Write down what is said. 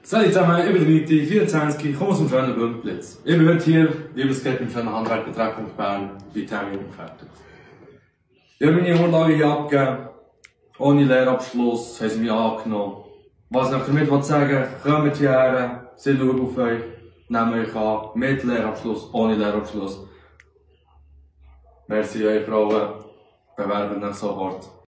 Salut zusammen, ich bin der Niti, 24, ich komme aus dem schönen Bümplitz. Ich bin heute hier, Liebesgeld im schönen Handwerkertreffpunkt Bern, bei Termin fertig. Ich habe meine Unterlagen hier abgegeben, ohne Lehrabschluss, haben sie mich angenommen. Was ich damit sagen will, kommt hierher, sie schauen auf euch, nehmen euch an, mit Lehrabschluss, ohne Lehrabschluss. Merci euch Frauen, bewerben euch sofort.